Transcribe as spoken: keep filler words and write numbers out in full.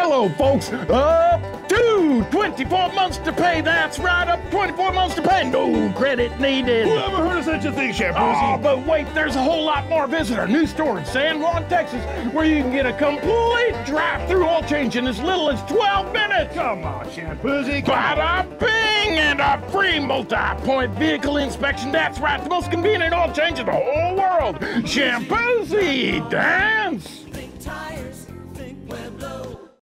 Hello, folks. Up to twenty-four months to pay. That's right, up twenty-four months to pay. No credit needed. Who ever heard of such a thing, Shampoozy? Oh, but wait, there's a whole lot more. Visit our new store in San Juan, Texas, where you can get a complete drive-through oil change in as little as twelve minutes. Come on, Shampoozy. Come on. Bada bing! And a free multi-point vehicle inspection. That's right, the most convenient oil change in the whole world. Shampoozy, dance!